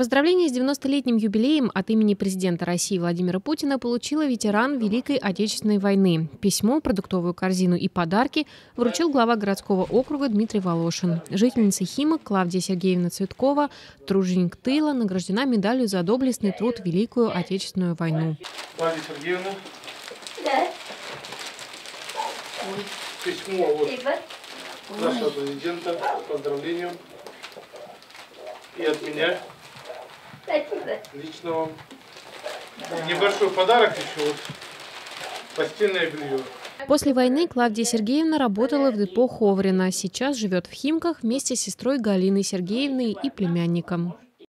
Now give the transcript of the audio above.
Поздравление с 90-летним юбилеем от имени президента России Владимира Путина получила ветеран Великой Отечественной войны. Письмо, продуктовую корзину и подарки вручил глава городского округа Дмитрий Волошин. Жительница Химок Клавдия Сергеевна Цветкова, труженик тыла, награждена медалью за доблестный труд в Великую Отечественную войну. Клавдия Сергеевна. Да. Письмо от нашего президента с поздравлением. И от меня. Лично вам. Небольшой подарок еще, вот постельное белье. После войны Клавдия Сергеевна работала в депо Ховрина. Сейчас живет в Химках вместе с сестрой Галиной Сергеевной и племянником.